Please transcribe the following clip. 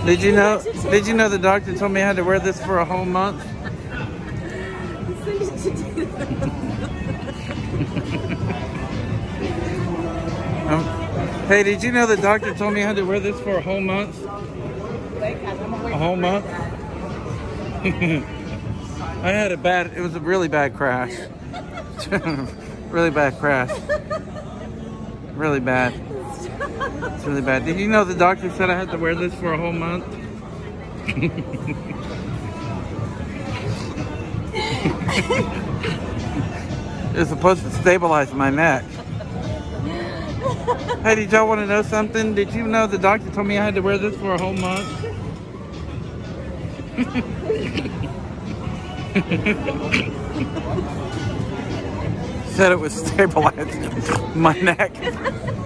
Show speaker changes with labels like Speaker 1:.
Speaker 1: Did you know? Did you know the doctor told me I had to wear this for a whole month? Hey, did you know the doctor told me I had to wear this for a whole month? A whole month? I had it was a really bad crash. Really bad crash. Really bad. It's really bad. Did you know the doctor said I had to wear this for a whole month? It's supposed to stabilize my neck. Hey, did y'all want to know something? Did you know the doctor told me I had to wear this for a whole month? Said it was stabilizing my neck.